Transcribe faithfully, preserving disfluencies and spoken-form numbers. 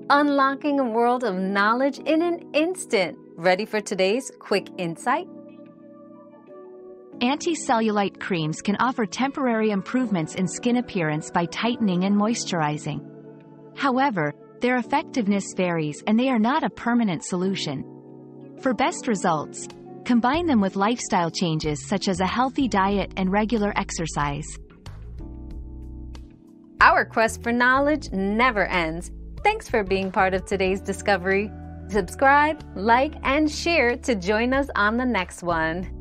unlocking a world of knowledge in an instant. Ready for today's quick insight? Anti-cellulite creams can offer temporary improvements in skin appearance by tightening and moisturizing. However, their effectiveness varies and they are not a permanent solution. For best results, combine them with lifestyle changes such as a healthy diet and regular exercise. Our quest for knowledge never ends. Thanks for being part of today's discovery. Subscribe, like, and share to join us on the next one.